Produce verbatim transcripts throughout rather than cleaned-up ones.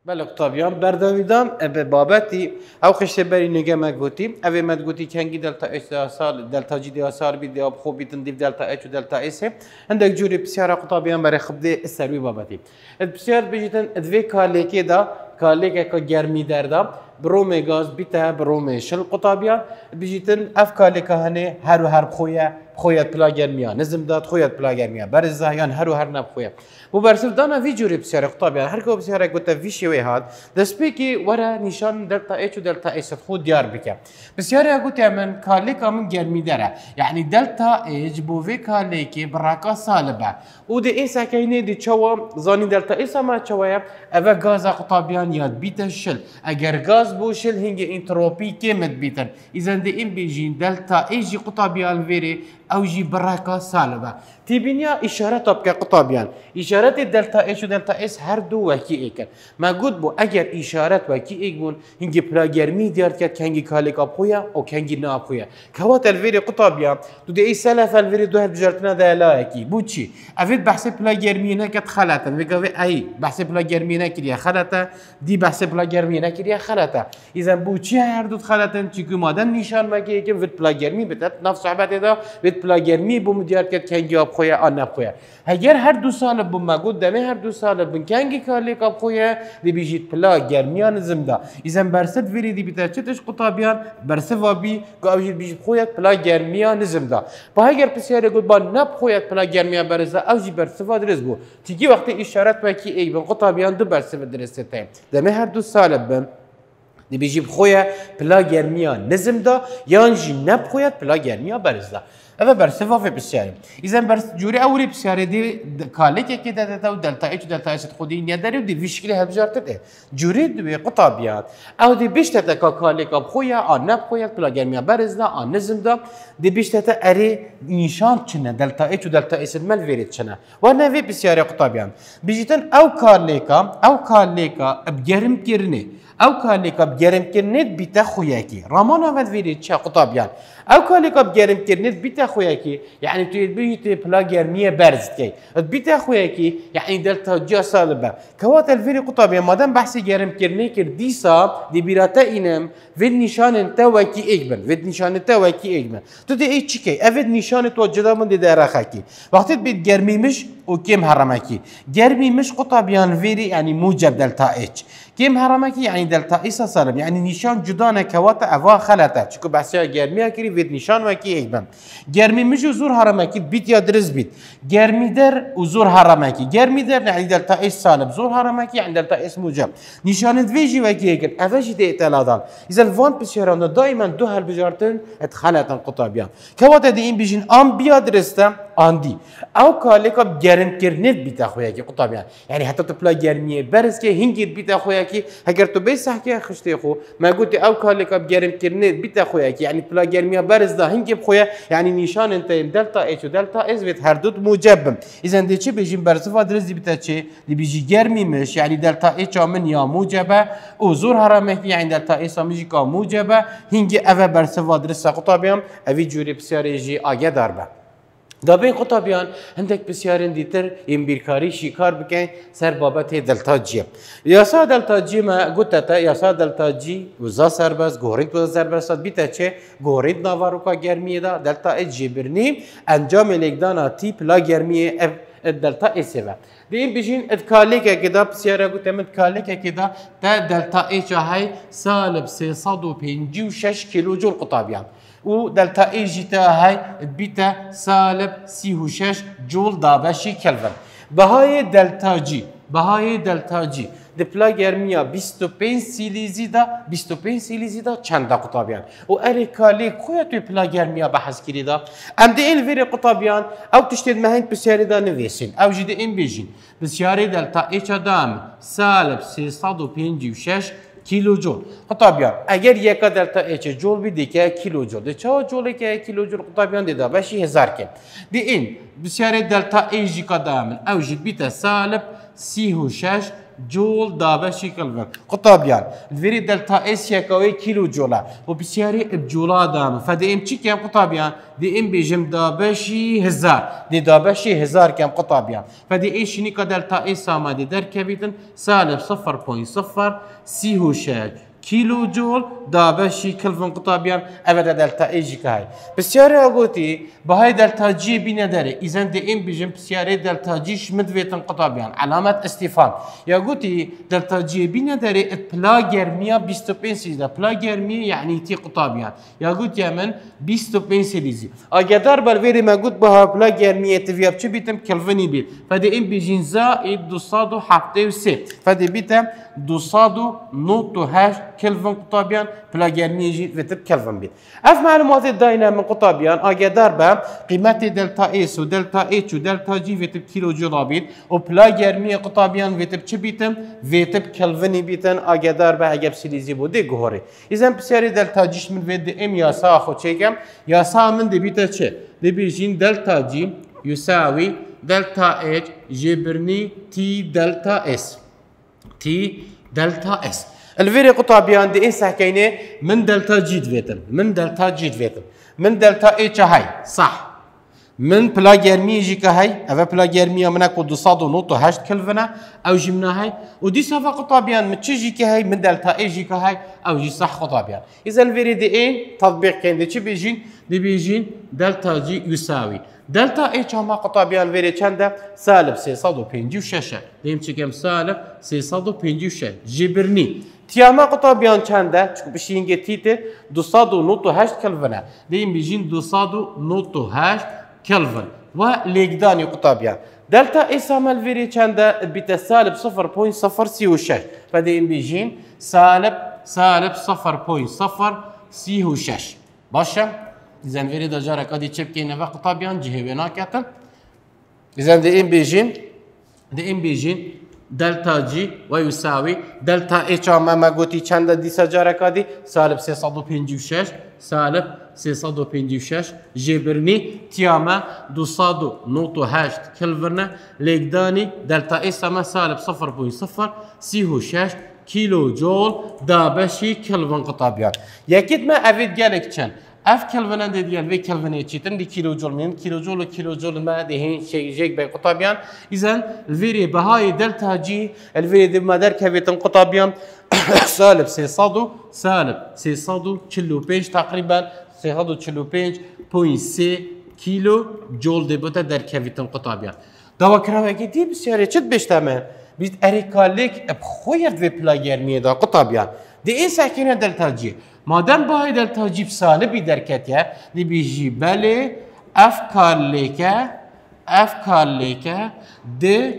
بله قطابیان برداویدام به بابتی او خشت بری نگه مگوتی اوه مدگوتی کنگی دلتا اچ سال دلتا جی دی سال بی دی اب خوب بیتن دیو دلتا اچ و دلتا اس عندك جوری بسیار قطابیان برای خبده سروی بابتی بسیار بجیتن ادوی کالیکی دا کالیک که گرمی دردا بروم گاز بیته بروم شل قطابیان بجیتن اف کالیک هنه هر و هر خویه خویت پلا گرمیا نظم داد خویت پلا گرمیا برز زایان هر و هر نب خویه و برسل دانا وی جوری بسیار قطابیان هر کو بسیار گوته وی شوی هاد دسپی کی ورا نشان دلتا اچ و دلتا اس خود دیار بکه بسیار گوته من کالیک من گرمی داره یعنی دلتا اچ بو وی کالیکی براکا سالبه و دی این سکینه دی چوا زانی دلتا اس ما چواه اوه گاز قطابیان یاد بیت شل اگر گاز بو شل هنگ انتروپی کمت بیتن ایزن دی این بیجین دلتا اچ قطابیان ویری او جي براكا سالبه تيبينيا اشاره طبقه قطابيان اشارات دلتا اچ و دلتا اس هر دو وكي ايكن ما قد بو اگر اشارات وكي ايكون هنگي بلاجرمي ديار كات كانجي كاليك ابويا او كانجي نابويا كوات الفيري قطابيان دو دي اي سلف الفيري دو بجرتنا دا لاكي بوتشي افيد بحث بلاجرمي نكت خلطا ويقوي اي بحث بلاجرمي نكريا خلطا دي بحث بلاجرمي نكريا خلطا اذا بوتشي هر دو خلطا تشيكو مادن نشان مكي كي فيد بلاجرمي بتات نفس صحبته دا پلاگرمی بوم دیار کرد کنگی آب خویه آن نب خویه اگر هر دو سال بوم مگود دمی هر دو سال بن کنگی کالیک آب خویه دی بیجید پلاگرمیان زمدا ایزن برسد ویری دی بیتر چتش قطابیان برسد وابی که اوجید بیجید خویت پلاگرمیان زمدا با اگر پسیاره گود با نب خویت پلاگرمیان برسد اوجی برسد درس بو تیجی وقتی اشارت وکی ای بن قطابیان دو برسد درسته تایم دمی هر دو سال بن دی بیجید خویه پلاگرمیان نزمدا یان جی نب خویت پلاگرمیان برسد هذا برسفة في بسياري إذا برس جوري أولي بسياري دي كاليك كده ده ودلتا إيش ودلتا إيش تخدين يدري ودي في شكلها بجارت ده جوري دي قطابيات أو دي بيشتة كاليك أبخويا أن نبخويا بلا جميع برز ده أن نزم ده دي بيشتة أري نشان شنة دلتا إيش ودلتا إيش المال فيريت شنة وأنا في بسياري قطابيان بيجتن أو كاليكا أو كاليكا بجرم كيرني أو كاليكا بجرم كيرنيت بتخوياكي رامانا فد فيريت شا قطابيان أو كاليكا بجرم كيرنيت بتخوياكي يعني تبيت بلا جرمية برز كي بتخوياكي يعني دلتا جا سالبة كوات الفيري قطابيان مادام بحث جرم كيرني كرديسا دي بيراتا إنم فيد نشان تواكي إجبن فيد نشان تواكي إجبن تدي إيه تشكي أفيد نشان توجدا من دي دارخاكي وقت بيت جرمي مش وكيم هرماكي جرمي مش قطابيان فيري يعني موجب دلتا اتش كيم هرماكي يعني دلتا إيسا سالب يعني نشان جدانا كواتا أفا خلطة شكو بحثيها جرميها كري فيد نشان واكي إجبن جرمي مش وزور هرماكي بيت يا درس بيت جرمي در وزور هرماكي جرمي در يعني دلتا إيس سالب زور هرماكي يعني دلتا إيس موجب نشان فيجي واكي إجبن أفاجي دي إتلادان إذا الفان بسيران دائما دو هالبجارتن اتخلطا قطابيان كواتا دي إن بيجين أم بيا درستا آندي أو كاليكا بجرم كرنت بيتا خوياكي قطابيان يعني حتى تبلا جرمية برز كي هنجيت بيتا خوياكي هكر تو بيس حكي خشتي خو ما قلت أو كاليكا بجرم كرنت بيتا خوياكي يعني بلا جرمية برز ده هنجي بخويا يعني نشان انت دلتا اتش ودلتا اس بيت هردوت موجب إذا دي شي بيجي برصفة درز دي بيتا شي اللي بيجي جرمي مش يعني دلتا اتش من يا موجبة وزور هرمه يعني دلتا اس ميجي كا موجبة هنجي أفا برصفة درز قطابيان أفي جوري بسياري جي آجا داربه دابين قطابيان عندك بسيارين ديتر يمبيركاري شيكار بكين سر بابت دلتا جي ياسا دلتا جي ما قلت تا ياسا دلتا جي وزا سربس غوريت وزا سربس بيتا چه غوريت ناواروكا گرمي دا دلتا اج برني انجام ليكدانا تي بلا گرمي الدلتا اسيفا دين بيجين ادكاليكا كده بسيارة قلت من ادكاليكا كده تا دلتا ايش هاي سالب سيصد وبنجي وشش كيلو جول قطابيان و دلتا اي جيتا هاي بيتا سالب سي وشش جول دابشي كلفن بهاي دلتا جي بهاي دلتا جي دبلا گرمیا بیست و پنج سیلیزی دا بیست و پنج سیلیزی دا چند قطابیان و اری کالی کویا توی پلا گرمیا بحث کردی دا ام دی این ویری قطابیان او تشتید مهند بسیاری دا نویسین او جدی این بیجین بسیاری دلتا ایچ دام سالب سیصد و پنجاه و شش کیلو جول قطابیان اگر یک دلتا ایچ جول بیدی که کیلو جول دی چه جولی که کیلو جول قطابیان دیدا باشی هزار کن دی این بسیاری دلتا ایچ کدام او جد بیت سالب سی و شش جول دابشي كلفن قطابيان الفيري دلتا اس يكوي كيلو جولا وبسياري بجولا دام فدي ام تشي كام قطابيان دي ام بيجم دابشي هزار دي دابشي هزار كام قطابيان فدي ايش نيكا دلتا اس ساما دي در كبيتن سالب صفر بوينت صفر سيهو شاج كيلو جول دابشي كلفن قطابيان ابدا دلتا ايجي كاي بسياري اقوتي بهاي دلتا جي بينا داري اذا دي ام بيجم بسياري دلتا جي شمد فيتن قطابيان علامة استفهام يا قوتي دلتا جي بينا داري بلا جرمية بيستو بنسيزا بلا جرمية يعني تي قطابيان يا قوتي يا من بيستو بنسيزي اقدر بالفيري ما قلت بها بلا جرمية تفيا بشي بيتم كلفني بيت فدي ام بيجين زائد دوصادو حبتي وسي فدي بيتم دوصادو نوتو هاش كلفن قطابيان بلا جرمية جي فيتم كلفن بيت اف معلومات الداينة من قطابيان اقدر با قيمة دلتا اس ودلتا اتش ودلتا جي فيتم كيلو جول بيت وبلا جرمية قطابيان فيتم شي بيتم فيتم كلفني بيتن اقدر با اجاب سيليزي بودي جوهري اذا بسياري دلتا جيش من فيد ام ياسا خو تشيكم ياسا من دي بيتا تشي دي بيجين دلتا جي يساوي دلتا اتش جبرني تي دلتا اس تي دلتا اس الفيري قطابيان دي اس حكينا من دلتا جي فيتم من دلتا جي فيتم من دلتا اتش هاي صح من بلا جرمية جيكا هاي أفا بلا جرمية منك ودوصاد ونوتو هاشت كلفنا أو جبنا هاي ودي صفا قطابيان متش جيكا هاي من دلتا اي جيكا هاي أو جي صح قطابيان إذا الفيري دي اي تطبيق كان دي چي بيجين دي بيجين دلتا جي يساوي دلتا اي هما قطابيان فيري چنده سالب سيصد وبنجي وشاشة ديم چي كم سالب سيصد وبنجي وشاشة جبرني تياما قطابيان چنده چكو بشينجي تيتي دوصاد ونوتو هاشت كلفنا ديم بيجين دوصاد ونوتو هاشت كلفن وليقداني قطابيان دلتا اي سامل فيري چنده بيتا سالب صفر بوينت صفر سي وشش فدين بيجين سالب سالب صفر بوينت صفر سي وشش باشا اذا فيري دجارة قدي تشبكي نفا قطابيان جهوينا كاتن اذا دين بيجين دين بيجين دلتا جي ويساوي دلتا اتش ما قوتي چنده دي سجارة قدي سالب سيصد وبنجي وشش سالب سيصد وبنجي وشش جبرني تياما دوصادو نوتو هاشت كلفرنا ليقداني دلتا اس ما سالب صفر بوينت صفر سيهو شش كيلو جول دابشي كلفن قطابيان يكيد ما افيد جالك چن اف كلفن دي ديال في كلفن يتشيتن دي كيلو جول من كيلو جول وكيلو جول ما دهين شيء جيك بين قطابيان اذا الفيري بهاي دلتا جي الفيري دي ما در كفيتن قطابيان سالب سيصدو سالب سيصدو تشلو بينج تقريبا سيصدو تشلو بينج بوينت سي كيلو جول دي بوتا در كفيتن قطابيان دوا كراوكي دي بسياري چد بيشتامن بيت اريكاليك بخوير في بلاجيرمي دا قطابيان دي ايه ساكنه دلتا جي مادام باهي دلتا جي بسالبي دركتيا دي بيجي بالي افكار ليكا افكار ليكا دي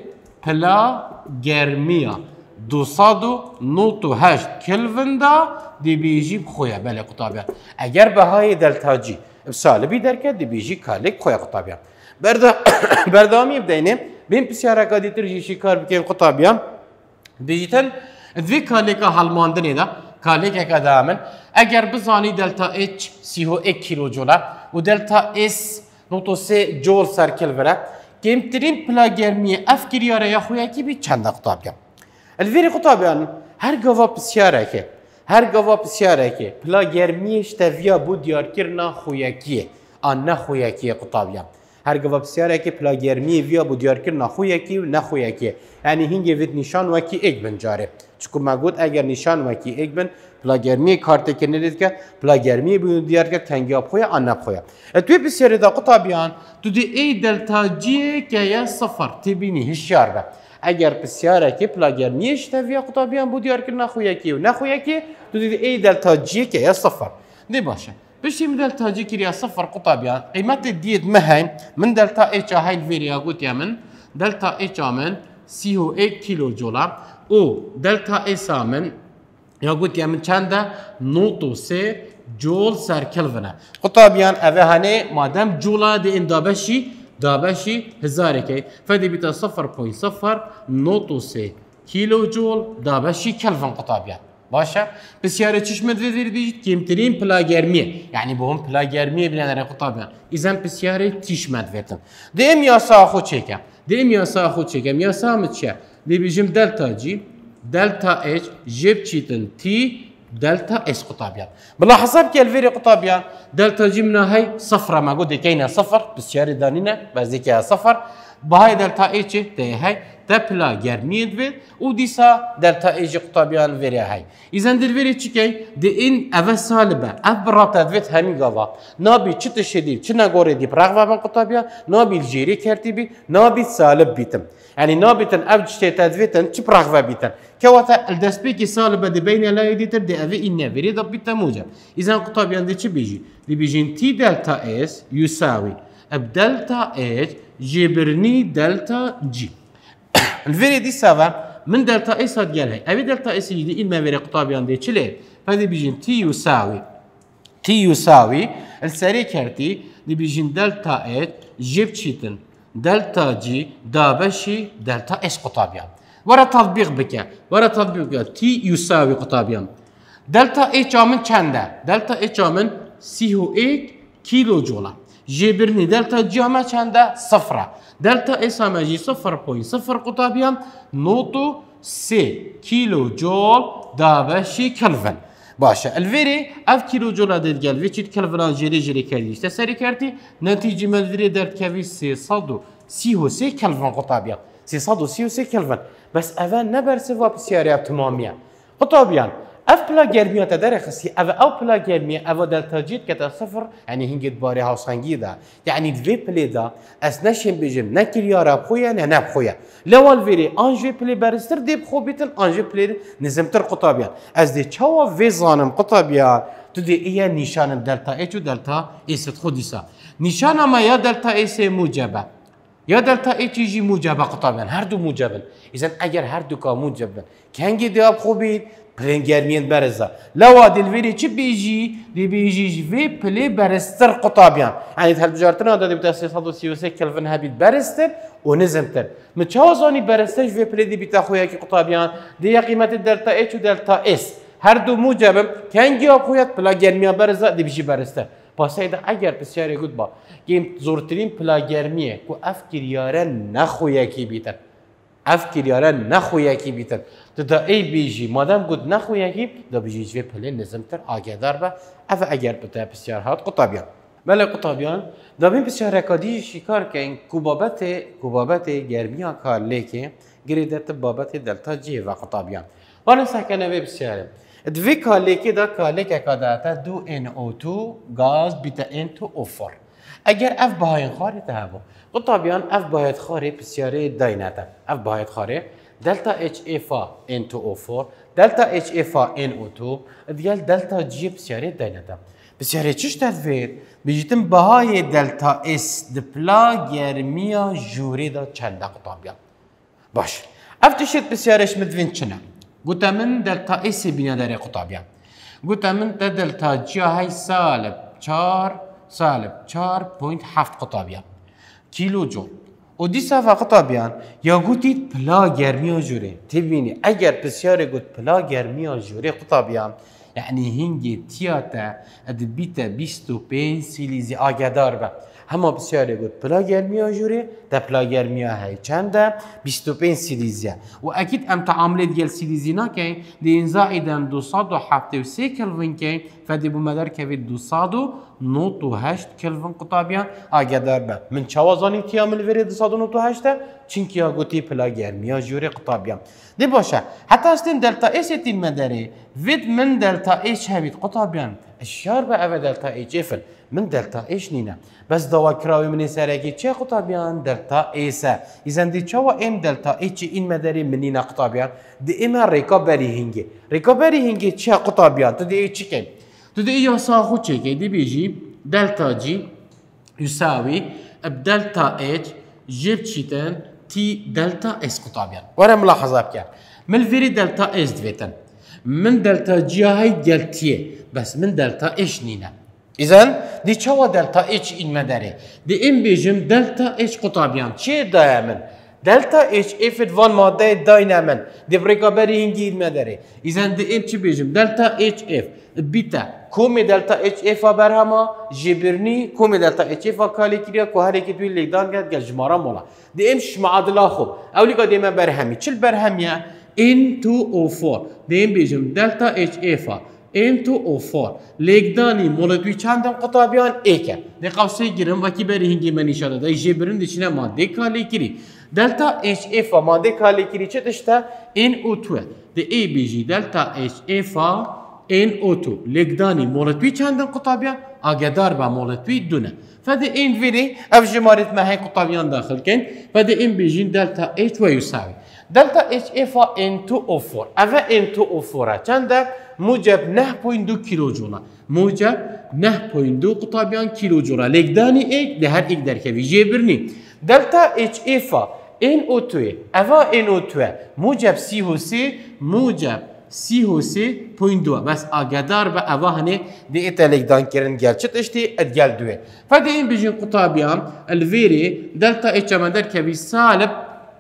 بلاجيرميا دوصادو نوتو هشت كلفن دا دي بيجي بخويا بالي قطابيان اگر بهاي دلتا جي بسالبي دركت دي بيجي كاليك خويا قطابيان بردا بردامي بدينه بين بسيارة قادي ترجي شكار بكين قطابيان بيجيتن ذي كاليكا هالماندني دا كاليكا كدامن اگر بزاني دلتا اتش سيهو اك كيلو جولا ودلتا اس نوتو سي جول سر كلفرا كيمترين بلا جرمية افكريارا يا خويا كي بي چند قطابيان الفيري قطابيان هر قوا بسيارة كي هر قوا بسيارة كي بلا جرمية اشتفيا بو ديار كرنا خويا كي آن خويا كي قطابيان هر قوا بسيارة كي بلا جرمية فيا بو ديار كرنا خويا كي و خويا كي يعني هنگي فيت نشان وكي اك بن جاره چكو ما قلت اگر نشان وكي اك بن بلا جرمية كارت كنريد كه بلا جرمية بو ديار كه تنگي اب خويا آن خويا توي بسيارة دا قطابيان تو دي اي دلتا جي كه يا صفر تبيني هشيار با اگر بسیاره که پلاگر نیشتوی قطابیان بود دیار که نخویه کی و نخویه کی تو دیدی ای دلتا جی که یا صفر دی باشه بشیم دلتا جی که یا صفر قطابیان قیمت دید مهین من دلتا ایچ های الویریا گوت یا من دلتا ایچ من سی و یک کیلو جولا او دلتا ایس من یا گوت یا من چنده نوتو سه جول سر کلونه قطابیان اوه هنه مادم جولا دی اندابشی دابشي هزاركي فدي بتا صفر بوينت صفر نوتو سي كيلو جول دابشي كلفن قطابيان باشا بسيارة چشمت وزير بيجي كيمترين بلا جرمية يعني بهم بلا جرمية بلان قطابيان إذن بسيارة تشمت ويتم دي ام ياسا خو چيكم دي ام ياسا خو چيكم ياسا متشا دي بيجم دلتا جي دلتا اتش جيب تشيتن تي دلتا اس قطابيان بلاحظة بك الفيري قطابيان دلتا جي منها هي صفرة ما قلت كاينة صفر بسياري دانينا بس ديك صفر بهاي دلتا اتش تي هاي تبلا جرميد فيد وديسا دلتا اتش قطابيان فيري هاي اذا دل فيري تشكي دي ان اف سالبه اف براتا فيت همي غوا نابي تشت شديد تشنا غوري دي براغوا من قطابيان نابي الجيري كرتيبي نابي سالب بيتم يعني نابتن افج تادفيتن تبراغوا بيتن كواتا الدسبيكي سالبه دي بين لا يديتر دي افي ان فيري ضبط موجب اذا قطابيان دي تشي بيجي دي بيجي تي دلتا اس يساوي بدلتا اتش جبرني دلتا جي الفيري دي سافا من دلتا اس هاد قال هي ابي دلتا اس دي اما فيري قطابيان دي تشلي فهذه بيجي تي يساوي تي يساوي السري كارتي دي بيجي دلتا اتش جيب تشيتن دلتا جي دابشي دلتا اس قطابيان ورا تطبيق بك ورا تطبيق بك تي يساوي قطابيان دلتا اتش من چنده دلتا اتش من سی و یک كيلو جولا جبرني دلتا جي ما چنده صفرة دلتا اس هم جي صفر بوين صفر قطابيان نوتو سي كيلو جول دابشي كلفن باشا الفيري اف كيلو جول ديت قال في تشيت كلفن جيري جيري كاريش تسري كارتي نتيجه من الفيري درت كافي سي صدو سي هو سي كلفن قطابيان سي صدو سي هو سي كلفن بس افان نبر سوا بسيارة تمامية قطابيان اف بلا جرمية تدرخسي اف او بلا جرمية اف دلتا جيت كتا صفر يعني هنجد باري هاوسانجي دا يعني دفي بلي دا اس نشين بجم نكل يارا بخويا نانا بخويا لو الفيري انجي بلي بارستر دي بخو بيتن انجي بلي نزمتر قطابيان از دي تشاوا في زانم قطابيان تدي ايا نشان دلتا اتش و دلتا اس تخديسا نشان ما يا دلتا اس موجبه يا دلتا اتش يجي موجبه قطابيان هر دو موجبن اذا اگر هر دو كا موجبن كانجي دي اب خو بيت بلين جرمين برزة لو دي الفيري تشي بيجي دي بيجي في بلي برستر قطابيان يعني هل بجارتنا هذا دي بتاسي صدو سيوسي كلفن هابيت برستر ونزمتر متشاوزاني برستر في بلي دي بتاخويا كي قطابيان دي قيمة الدلتا اتش و دلتا اس هر دو موجب كان جواب خويات بلا جرمية برزة دي بيجي برستر باسيدا اگر بسياري قد با كيم زورترين بلا جرمية كو افكر يارن نخويا كي بيتر افكر يارن نخويا كي بيتر تدا اي بيجي مادام قد نخويا كي دا بيجي في بلين نزمتر آگهدار با اف اگر بتا بسيار هات قطابيان بله قطابيان دا بين بسيار ركادي شكار كين كوبابت كوبابت جرمية كار ليكي گريدت بابت دلتا جي و قطابيان وانا ساكنه في بسيار دوی کالیکی دا کالیک اکاداتا دو ان او تو گاز بیتا ان تو او فور اگر اف بهاین خاری تهبو قطابیان اف باید خاری بسیاری داینتا اف باید خاری دلتا اچ افا ان تو او فور دلتا اچ افا ان او تو دیال دلتا جی بسیاری داینتا بسیاری چش تدویر بیجیتم بهای دلتا اس دپلا گرمیا جوری دا چنده قطابیان باش اف تشید بسیارش مدوین چنه قلت من دلتا اس بنادر قطابيان قلت من دلتا جي هاي سالب چار سالب چار بوينت هفت قطابيان كيلو جول ودي صفا قطابيان يا قلتي بلا جرميا جوري تبيني اگر بسياري قلت بلا جرميا جوري قطابيان يعني هنجي تياتا ادبيتا بيستو بين سيليزي آگدار با هما بسیاری قد بلا گرمیا جوری ده بلا گرمیا هی چنده بیست و پنج سیلیزیه و اکید ام تعاملات گل سیلیزی نکن دی انزاعی دن دوصد و هفتاد و سه کلوین کن فدی بومدار کوید دوصد و نود و هشت کلوین قطابیان آگدار با من چوازانی تیامل وری دوصد و نود و هشته چنکی ها گوتی بلا گرمیا جوری قطابیان دی باشه حتی استن دلتا ایس تیم مداری وید من دلتا ایش هبید قطابیان اشار با او دلتا ایش افل من دلتا ايش نينا بس دوا كراوي من سرقي تشي قطابيان دلتا ايسا اذا دي تشوا ام دلتا ايش ان مداري منينا قطابيان دي اما ريكوبري هنجي ريكوبري هنجي تشي قطابيان تدي ايش كان تدي ايو صاحو تشي دي بيجي دلتا جي يساوي بدلتا اتش جيب تشيتن تي دلتا اس قطابيان وانا ملاحظه بك من الفيري دلتا اس دفيتن من دلتا جي هاي دلتيه بس من دلتا ايش نينا إذن دي چوا دلتا اتش این مداره دي ام بيجم دلتا اتش قطابيان چه دايمن دلتا اتش افت وان ماده داينامن دي بريكابري هنگي این مداره إذن دي ام چه بيجم دلتا اتش اف بيتا كومي دلتا اتش اف برهما جبرني كومي دلتا اتش اف كالي كريا كو هر اكي دوي ليدان گد گل جمارا مولا دي ام شش معادله خو اولي قد ما برهمي چل برهميه ان تو او فور دیم بیجم دلتا اچ ایفا ان تو او فور لگدانی مولدوی چندم قطابیان ایکه دی قوسه گیرم وکی بری هنگی من ایشاده دا جی برن دیشنه ماده کالی کری دلتا اچ ایفا ماده کالی کری چه دشته ان او توه دی ای بیجی دلتا اچ ایفا ان او تو لگدانی مولدوی چندم قطابیان آگدار با مولدوی دونه فدي ان فيري اف جمارة ما هي قطابيان داخل كين فدي ان بيجين دلتا اتش ويساوي دلتا اتش اف ان تو او فور افا ان تو او فور چند موجب نه بوينت دو كيلو جولا موجب نه بوينت دو قطابيان كيلو جولا لقداني ايك ده هر ايك در كفي جيبرني دلتا اتش اف ان او تو افا ان او تو موجب سي هو سي موجب سی هو سی پوینت دو بس آگدار به اواهنه دی اتلیک دان کرن گل چت اشتی ادگل دوه فدی این بیجین قطابیام الویری دلتا اچ من در کبی سالب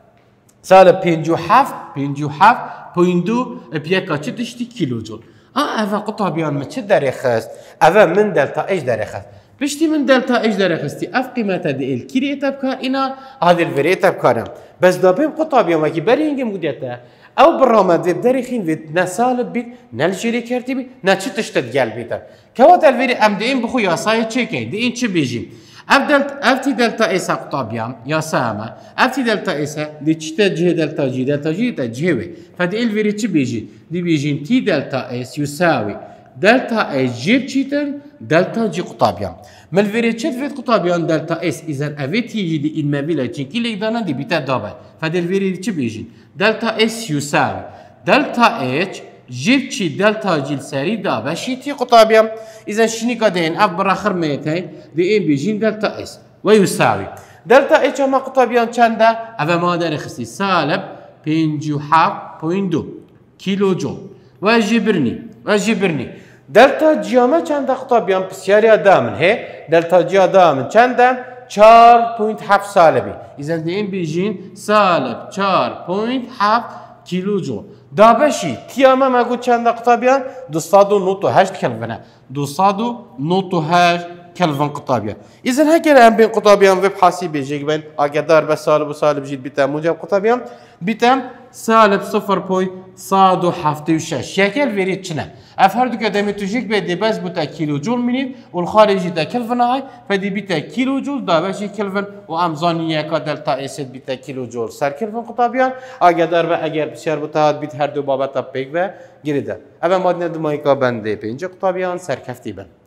سالب پنجو هفت پنجو هفت پوینت دو بیاکا چت اشتی کیلو جول آه اوا قطابیان ما چه داری خست اوا من دلتا اچ داری خست بشتي من دلتا ايش داري خستي اف قيمتها دي الكيري تبكار انا هذه الفيري تبكارم بس دابين قطاب يوم كي برينج موديتا او برامج في بداريخين في نسالب بيت نالجيري كارتي بي ناتش تشتت قال بيتا كوات الفيري ام دي ام بخو يا ساي تشيكي دي ان تشي بيجي اف دلتا اف تي دلتا اس قطاب يام يا سامه اف تي دلتا اس دي تشتا جي دلتا جي دلتا جي تا جيوي فدي الفيري تشي بيجي دي بيجي تي دلتا اس يساوي دلتا اس جيب تشيتن دلتا جي قطابيان من الفيري تشت فيت قطابيان دلتا اس اذا افيت يجي دي المابيلا تشيكي ليك دانا دي بيتا دابا فدي الفيري تشي بيجي دلتا اس يساوي دلتا اتش جيب تشي دلتا جي السري دابا شي تي قطابيان اذا شني قادين اف براخر ميتين دي ام بيجين دلتا اس ويساوي دلتا اتش ما قطابيان چنده اما ما داري خسي سالب بينجو حاب بوين دو كيلو جول وجبرني وجبرني دلتا جیامه چند قطابیان بسیاری دامن هی دلتا جیا دامن چند چهار پوینت هفت سالبی اذا دیم بیجین سالب چهار پوینت هفت کیلو جول دابشی تیامه مگو چند قطابیان دوصد و نود و هشت کلونه دوصد و نود و هشت كلفن قطابيان اذا هكذا ام بين قطابيان ويب حاسي بيجيك بين اقدار بس سالب وسالب جيت بتا موجب قطابيان بتا سالب صفر بوي صاد وحفتي وشش شكل فيري تشنا افهر دوك دمي تجيك بدي بس بتا كيلو جول منين والخارجي دا كلفن هاي فدي بتا كيلو جول دا باشي كلفن وامزانيه كا دلتا اسد بتا كيلو جول سر كلفن قطابيان اقدار با اگر بسيار بتا بيت هر دو بابا تبيك و گريده اما مادنا دمايكا بنده بينج قطابيان سر كفتي بن